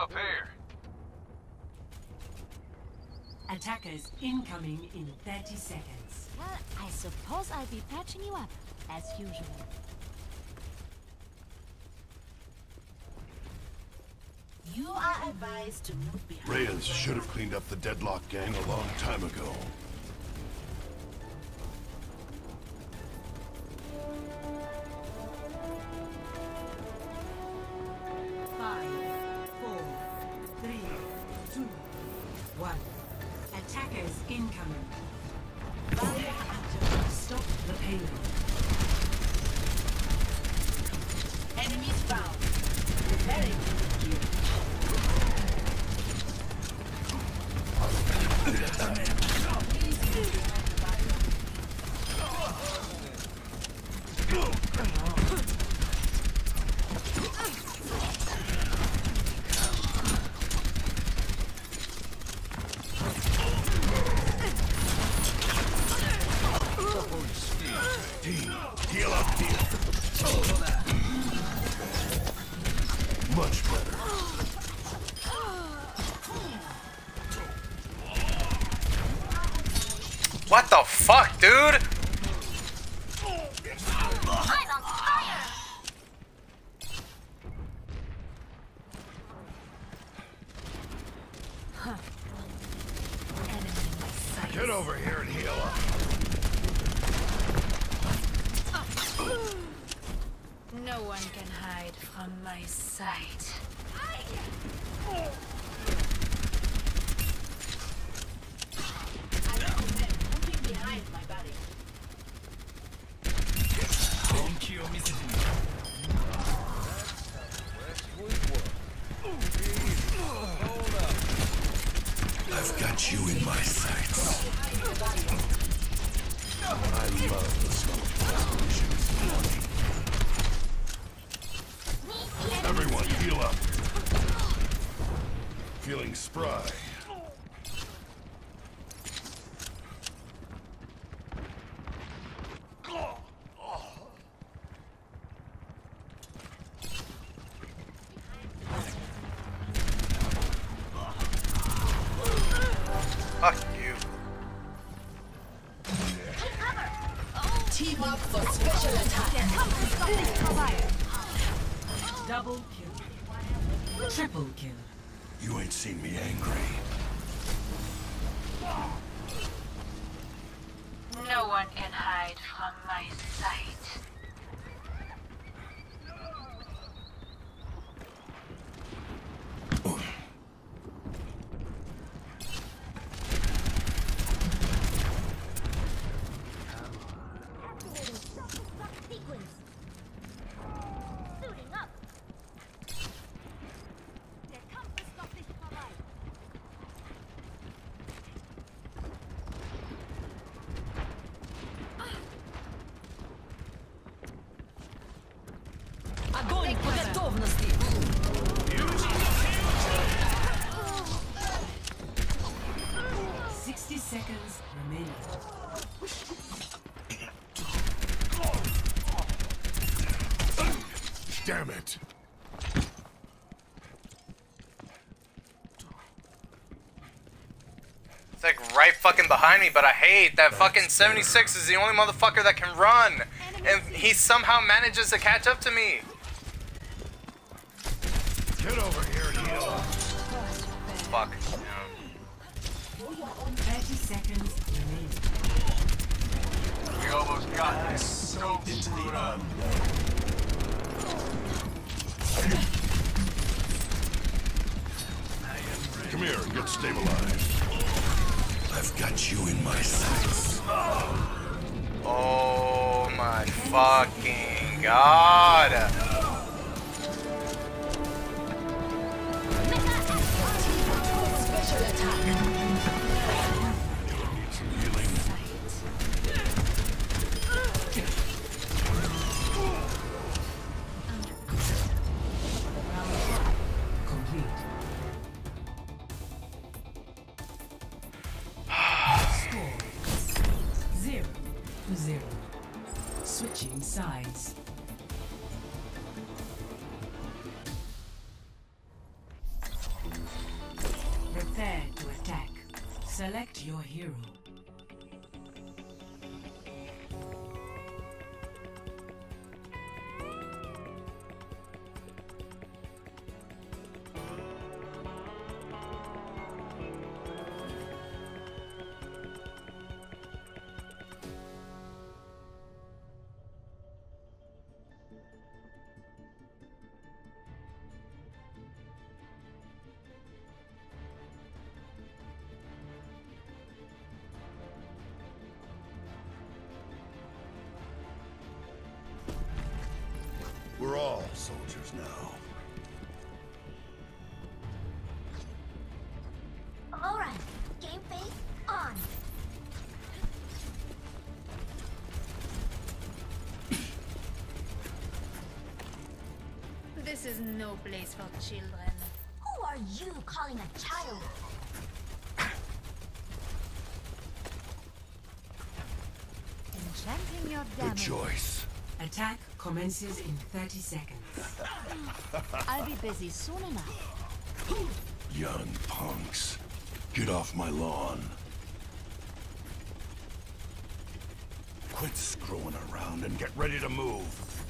up here. Attackers incoming in 30 seconds. Well, I suppose I'll be patching you up, as usual. You are advised to move behind. Reyes should have cleaned up the Deadlock gang a long time ago. Attackers incoming. Stop the payload. Enemies found. Very good. Heal up here. Much better. What the fuck, dude? I'm on fire! Enemy in my sights. Get over here and heal up. No one can hide from my sight. Moving behind my body. I've got you in my sights. I love the smell of preparations. Everyone, heal up. Feeling spry. Fuck you. Team up for special attack. Double kill. Triple kill. You ain't seen me angry. No one can hide from my sight. Огонь по готовности. 60 seconds remaining. Damn it. It's like right fucking behind me, but I hate that fucking 76 is the only motherfucker that can run. And he somehow manages to catch up to me. Get over here and heal up. Fuck. 30 seconds remaining. We almost got this. So screwed up. Come here and get stabilized. I've got you in my sights. Oh my fucking god. Special attack. Need some healing. Complete. Score 0-0. Switching sides. Select your hero. We're all soldiers now. Alright, game face on. This is no place for children. Who are you calling a child? Enchanting your Good damage. choice. Attack commences in 30 seconds. I'll be busy soon enough. Young punks. Get off my lawn. Quit screwing around and get ready to move.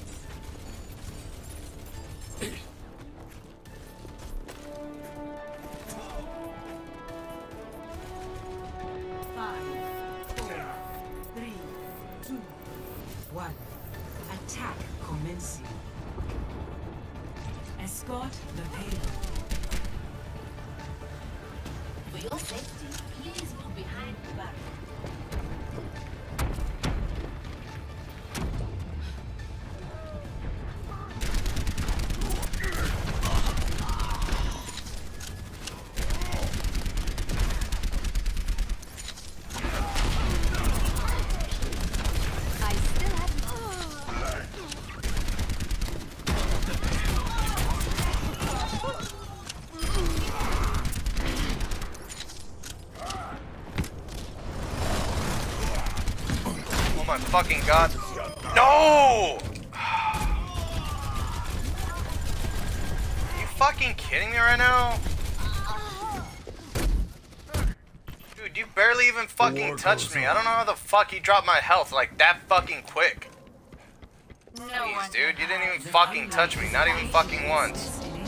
5, 4, 3, 2, 1. Attack commencing. Escort the payload. For your safety, please move behind the barrier. I still have. Oh my fucking god. No! Are you fucking kidding me right now? Dude, you barely even fucking touched me. I don't know how the fuck you dropped my health like that fucking quick. No Jeez, one. dude, you didn't even fucking touch me. Not even fucking once. Destination.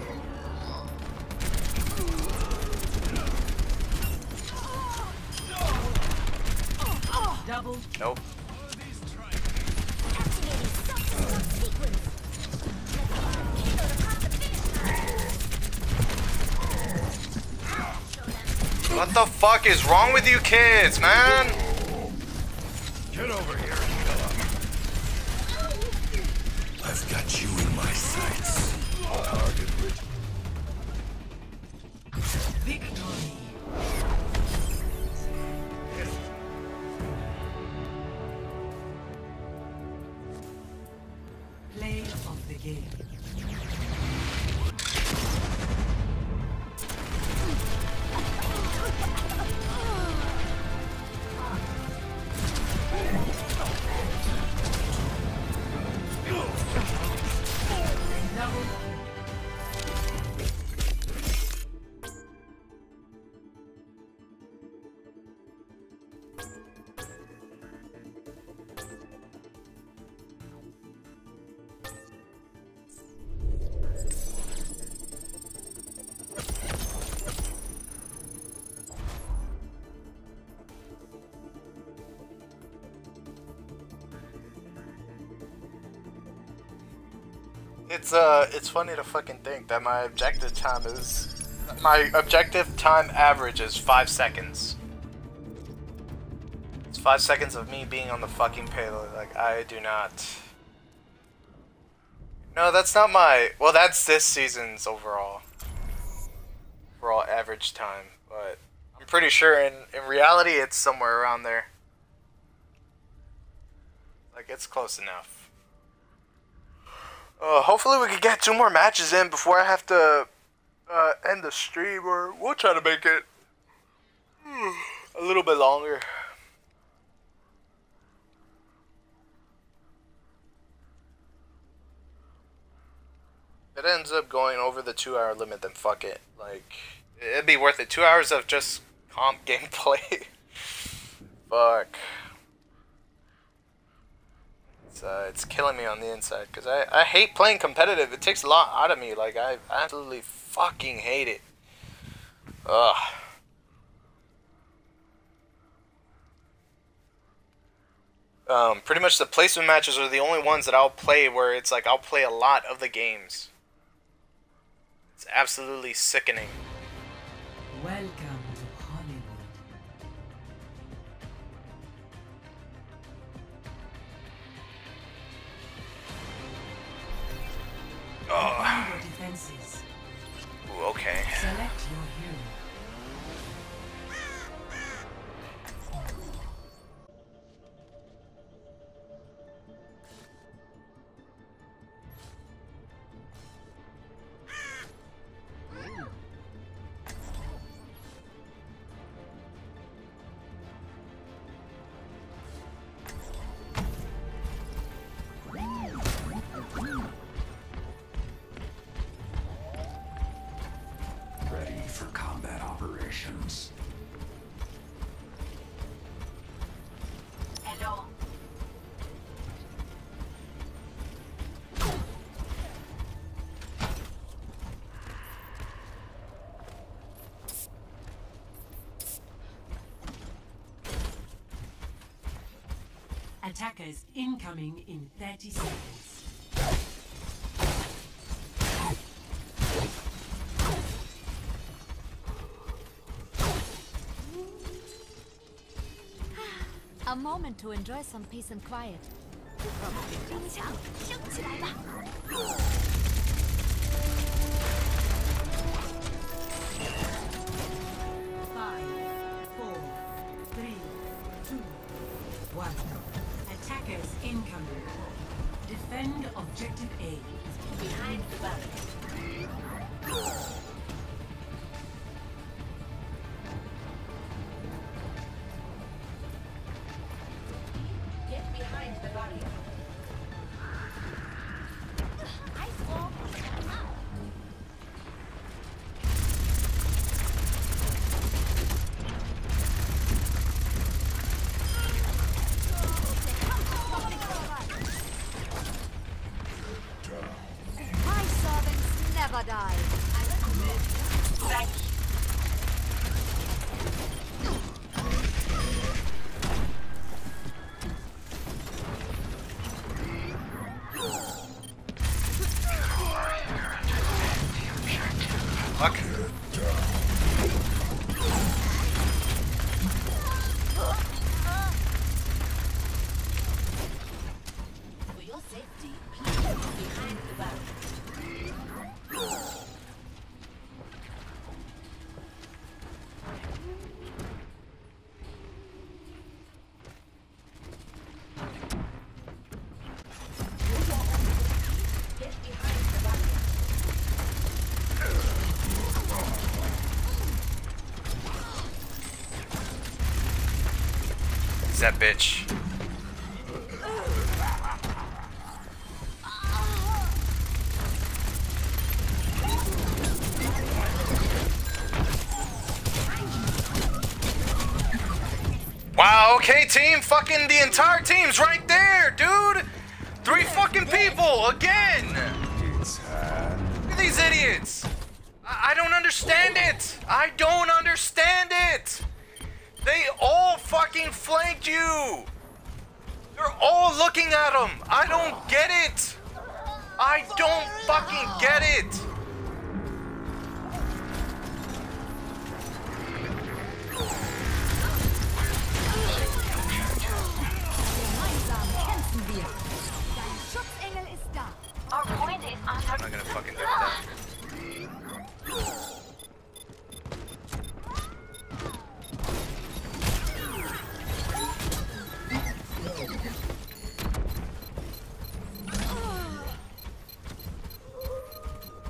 Double Nope. Activating subsequent sequence. What the fuck is wrong with you kids, man? Get over here, fella. I've got you in my sights. Target rich. victory. Play of the game. Double It's funny to fucking think that my objective time average is 5 seconds. It's 5 seconds of me being on the fucking payload. Like, I do not. No, that's not my. Well, that's this season's overall average time. But I'm pretty sure in reality it's somewhere around there. Like, it's close enough. Hopefully we can get 2 more matches in before I have to end the stream, or we'll try to make it a little bit longer. If it ends up going over the 2-hour limit, then fuck it. Like, it'd be worth it. 2 hours of just Comp gameplay. Fuck. It's killing me on the inside because I hate playing competitive. It takes a lot out of me. Like, I absolutely fucking hate it. Ugh. Pretty much the placement matches are the only ones that I'll play where it's like I'll play a lot of the games. It's absolutely sickening. Welcome to Hollywood. Oh. Your defenses. Ooh, okay. Select your hero. Ready for combat operations. Hello. Attackers incoming in 30 seconds. A moment to enjoy some peace and quiet. 兵枪升起来吧。 5, 4, 3, 2, 1. Attackers incoming. Defend objective A. Behind the barrier. Get behind the barrier. Ice wall. My servants never die. Fuck. For your safety, please get behind the barrier. Get behind the barrier. Is that bitch? Wow, okay, team. Fucking the entire team's right there, dude. 3 fucking people again. Look at these idiots. I don't understand it. I don't understand it. They all fucking flanked you. They're all looking at him. I don't get it. I don't fucking get it. Gemeinsam kämpfen wir. Dein Schutzengel ist da. Our point is I'm under. not gonna fucking do that.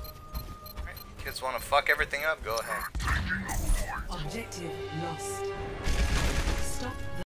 Kids want to fuck everything up? Go ahead. Objective lost.